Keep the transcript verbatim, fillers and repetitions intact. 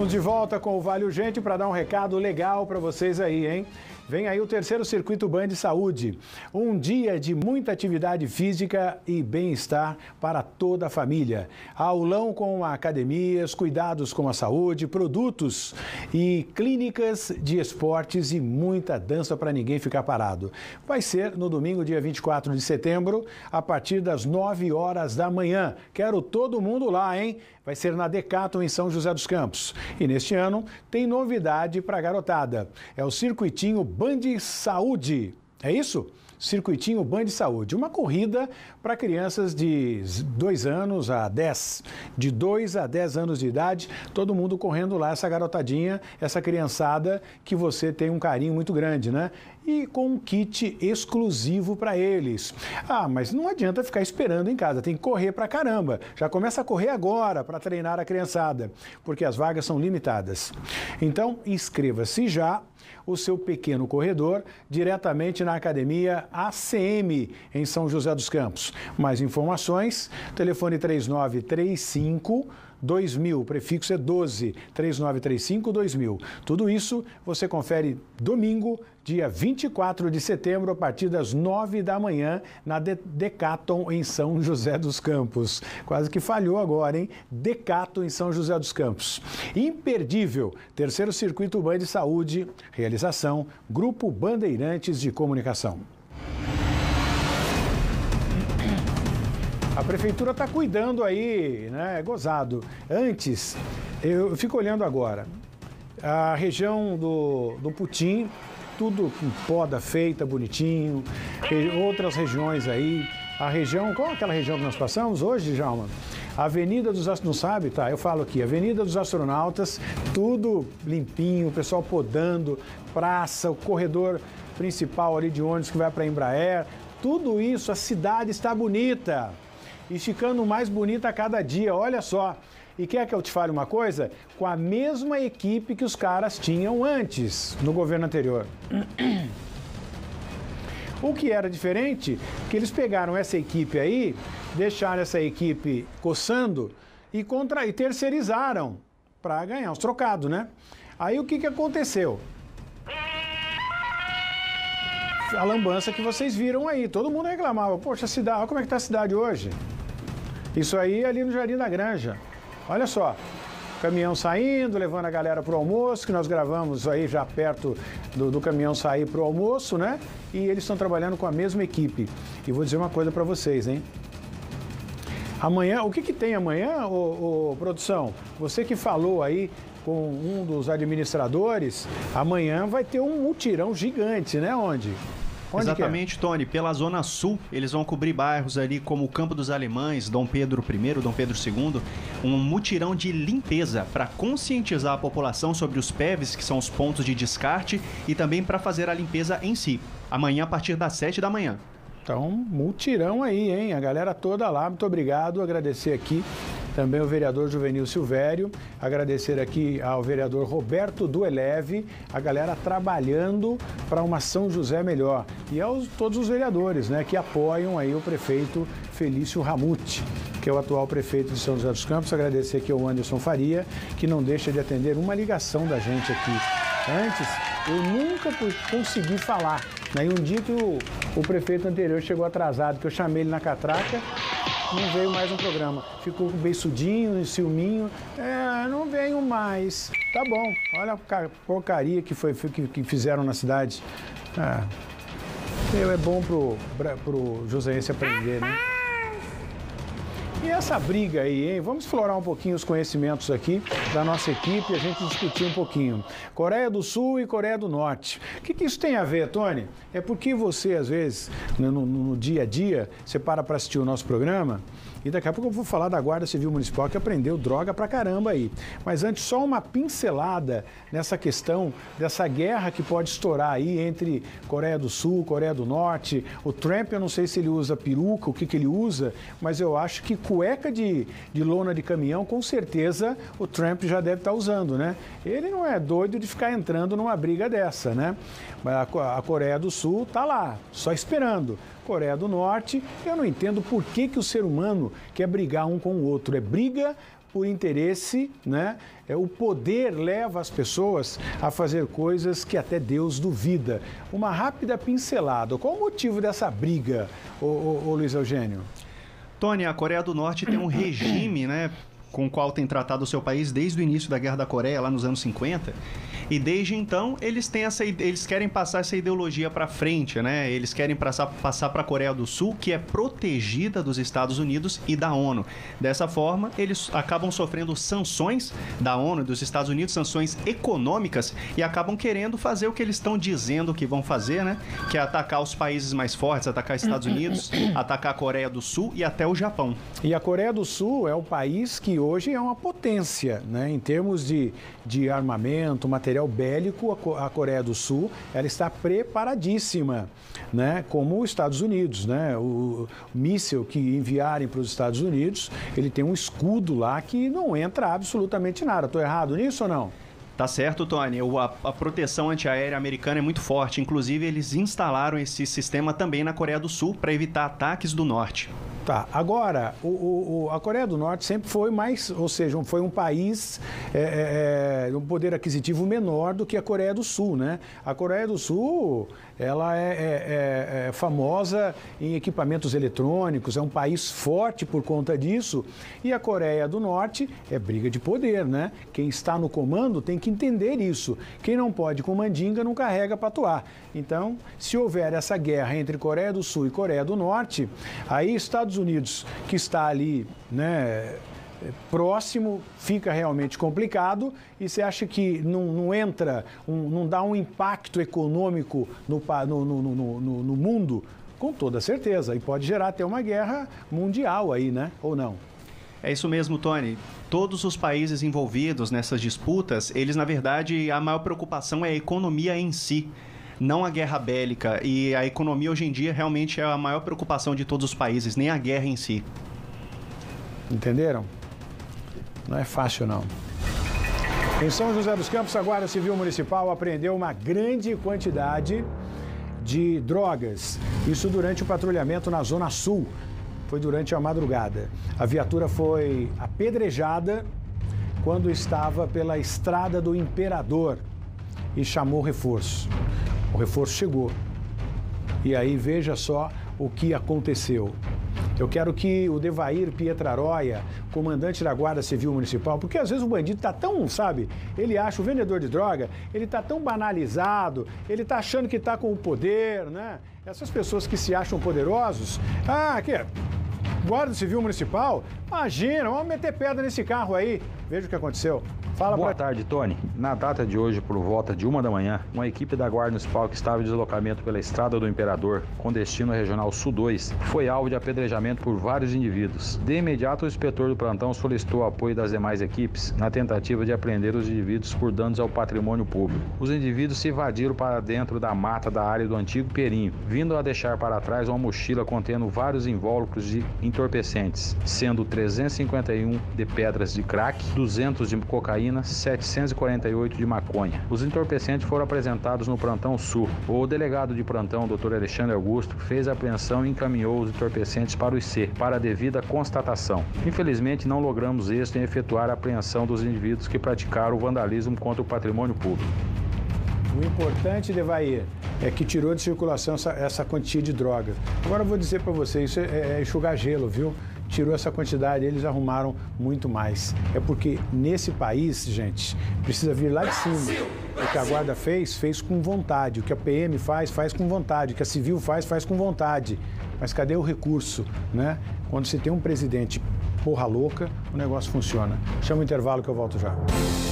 Estamos de volta com o Vale Urgente para dar um recado legal para vocês aí, hein? Vem aí o terceiro Circuito Band de Saúde. Um dia de muita atividade física e bem-estar para toda a família. Aulão com academias, cuidados com a saúde, produtos e clínicas de esportes e muita dança para ninguém ficar parado. Vai ser no domingo, dia vinte e quatro de setembro, a partir das nove horas da manhã. Quero todo mundo lá, hein? Vai ser na Decathlon, em São José dos Campos. E neste ano tem novidade para a garotada. É o Circuitinho Band Saúde. É isso? Circuitinho Band Saúde. Uma corrida para crianças de dois anos a dez. De dois a dez anos de idade, todo mundo correndo lá, essa garotadinha, essa criançada que você tem um carinho muito grande, né? E com um kit exclusivo para eles. Ah, mas não adianta ficar esperando em casa, tem que correr pra caramba. Já começa a correr agora para treinar a criançada, porque as vagas são limitadas. Então, inscreva-se já, o seu pequeno corredor, diretamente na Academia A C M, em São José dos Campos. Mais informações, telefone três nove três cinco dois mil, prefixo é doze, três nove três cinco dois mil. Tudo isso você confere domingo, dia vinte e quatro de setembro, a partir das nove da manhã, na Decathlon, em São José dos Campos. Quase que falhou agora, hein? Decathlon, em São José dos Campos. Imperdível, terceiro Circuito Band de Saúde, realização, Grupo Bandeirantes de Comunicação. A prefeitura está cuidando aí, né? É gozado. Antes, eu fico olhando agora, a região do, do Putim, tudo com poda feita, bonitinho, outras regiões aí, a região, qual é aquela região que nós passamos hoje, Djalma? A Avenida dos Astronautas, não sabe? Tá, eu falo aqui, Avenida dos Astronautas, tudo limpinho, o pessoal podando, praça, o corredor principal ali de ônibus que vai para a Embraer, tudo isso, a cidade está bonita. E ficando mais bonita a cada dia, olha só. E quer que eu te fale uma coisa? Com a mesma equipe que os caras tinham antes, no governo anterior. O que era diferente, que eles pegaram essa equipe aí, deixaram essa equipe coçando e, contra... e terceirizaram para ganhar os trocados, né? Aí o que, que aconteceu? A lambança que vocês viram aí, todo mundo reclamava, poxa, a cidade, olha como é que está a cidade hoje. Isso aí ali no Jardim da Granja. Olha só, caminhão saindo, levando a galera para o almoço, que nós gravamos aí já perto do, do caminhão sair para o almoço, né? E eles estão trabalhando com a mesma equipe. E vou dizer uma coisa para vocês, hein? Amanhã, o que que tem amanhã, ô, ô, produção? Você que falou aí com um dos administradores, amanhã vai ter um mutirão gigante, né? Onde? Onde Exatamente, é? Tony. Pela Zona Sul, eles vão cobrir bairros ali como o Campo dos Alemães, Dom Pedro I, Dom Pedro segundo, um mutirão de limpeza para conscientizar a população sobre os P E Vs, que são os pontos de descarte, e também para fazer a limpeza em si. Amanhã, a partir das sete da manhã. Então, mutirão aí, hein? A galera toda lá, muito obrigado. Agradecer aqui também o vereador Juvenil Silvério, agradecer aqui ao vereador Roberto do Eleve, a galera trabalhando para uma São José melhor. E aos todos os vereadores, né, que apoiam aí o prefeito Felício Ramute, que é o atual prefeito de São José dos Campos. Agradecer aqui ao Anderson Faria, que não deixa de atender uma ligação da gente aqui. Antes, eu nunca consegui falar. Aí um dia que o, o prefeito anterior chegou atrasado, que eu chamei ele na catraca, não veio mais um programa. Ficou beiçudinho, ciúminho. É, não venho mais. Tá bom, olha a porcaria que, foi, que, que fizeram na cidade. É, é bom pro, pro Joseense aprender, né? E essa briga aí, hein? Vamos explorar um pouquinho os conhecimentos aqui da nossa equipe e a gente discutir um pouquinho. Coreia do Sul e Coreia do Norte. O que, que isso tem a ver, Tony? É porque você, às vezes, no, no, no dia a dia, você para para assistir o nosso programa e daqui a pouco eu vou falar da Guarda Civil Municipal que aprendeu droga pra caramba aí. Mas antes, só uma pincelada nessa questão dessa guerra que pode estourar aí entre Coreia do Sul, Coreia do Norte. O Trump, eu não sei se ele usa peruca, o que, que ele usa, mas eu acho que cueca de, de lona de caminhão, com certeza o Trump já deve estar usando, né? Ele não é doido de ficar entrando numa briga dessa, né? Mas a, a Coreia do Sul tá lá, só esperando. Coreia do Norte, eu não entendo por que, que o ser humano quer brigar um com o outro. É briga por interesse, né? É, o poder leva as pessoas a fazer coisas que até Deus duvida. Uma rápida pincelada. Qual o motivo dessa briga, ô, ô, ô Luiz Eugênio? Tony, a Coreia do Norte tem um regime, né, com o qual tem tratado o seu país desde o início da Guerra da Coreia, lá nos anos cinquenta. E desde então, eles têm essa, eles querem passar essa ideologia para frente, né? Eles querem passar, passar para a Coreia do Sul, que é protegida dos Estados Unidos e da ONU. Dessa forma, eles acabam sofrendo sanções da ONU e dos Estados Unidos, sanções econômicas, e acabam querendo fazer o que eles estão dizendo que vão fazer, né? Que é atacar os países mais fortes, atacar os Estados Unidos, atacar a Coreia do Sul e até o Japão. E a Coreia do Sul é o país que hoje é uma potência, né? Em termos de, de armamento, material bélico, a Coreia do Sul, ela está preparadíssima, né? Como os Estados Unidos, né? O, o míssil que enviarem para os Estados Unidos, ele tem um escudo lá que não entra absolutamente nada. Estou errado nisso ou não? Tá certo, Tony. A, a proteção antiaérea americana é muito forte. Inclusive, eles instalaram esse sistema também na Coreia do Sul para evitar ataques do norte. Tá, agora, o, o, a Coreia do Norte sempre foi mais, ou seja, foi um país, é, é, um poder aquisitivo menor do que a Coreia do Sul, né? A Coreia do Sul, ela é, é, é famosa em equipamentos eletrônicos, é um país forte por conta disso, e a Coreia do Norte é briga de poder, né? Quem está no comando tem que entender isso. Quem não pode com mandinga não carrega para atuar. Então, se houver essa guerra entre Coreia do Sul e Coreia do Norte, aí Estados Unidos, que está ali, né, próximo, fica realmente complicado. E você acha que não, não entra, um, não dá um impacto econômico no, no, no, no, no, no mundo? Com toda certeza. E pode gerar até uma guerra mundial aí, né? Ou não? É isso mesmo, Tony. Todos os países envolvidos nessas disputas, eles, na verdade, a maior preocupação é a economia em si, não a guerra bélica. E a economia hoje em dia realmente é a maior preocupação de todos os países, nem a guerra em si. Entenderam? Não é fácil, não. Em São José dos Campos, a Guarda Civil Municipal apreendeu uma grande quantidade de drogas. Isso durante o patrulhamento na Zona Sul. Foi durante a madrugada. A viatura foi apedrejada quando estava pela Estrada do Imperador e chamou reforço. O reforço chegou. E aí veja só o que aconteceu. Eu quero que o Devair Pietraroia, comandante da Guarda Civil Municipal, porque às vezes o bandido está tão, sabe, ele acha o vendedor de droga, ele está tão banalizado, ele está achando que está com o poder, né? Essas pessoas que se acham poderosos, ah, aqui, Guarda Civil Municipal, imagina, vamos meter pedra nesse carro aí. Veja o que aconteceu. Fala. Boa pra... tarde, Tony. Na data de hoje, por volta de uma da manhã, uma equipe da Guarda Municipal que estava em deslocamento pela Estrada do Imperador, com destino Regional Sul dois, foi alvo de apedrejamento por vários indivíduos. De imediato, o inspetor do plantão solicitou o apoio das demais equipes na tentativa de apreender os indivíduos por danos ao patrimônio público. Os indivíduos se evadiram para dentro da mata da área do antigo Perinho, vindo a deixar para trás uma mochila contendo vários invólucros de entorpecentes, sendo trezentos e cinquenta e um de pedras de crack, duzentos de cocaína, setecentos e quarenta e oito de maconha. Os entorpecentes foram apresentados no Plantão Sul. O delegado de plantão, doutor Alexandre Augusto, fez a apreensão e encaminhou os entorpecentes para o I C, para a devida constatação. Infelizmente, não logramos êxito em efetuar a apreensão dos indivíduos que praticaram o vandalismo contra o patrimônio público. O importante, Devair, é que tirou de circulação essa, essa quantia de droga. Agora eu vou dizer para vocês, isso é, é enxugar gelo, viu? Tirou essa quantidade, eles arrumaram muito mais. É porque nesse país, gente, precisa vir lá de cima. O que a Guarda fez, fez com vontade. O que a P M faz, faz com vontade. O que a Civil faz, faz com vontade. Mas cadê o recurso, né? Quando você tem um presidente porra louca, o negócio funciona. Chama o intervalo que eu volto já.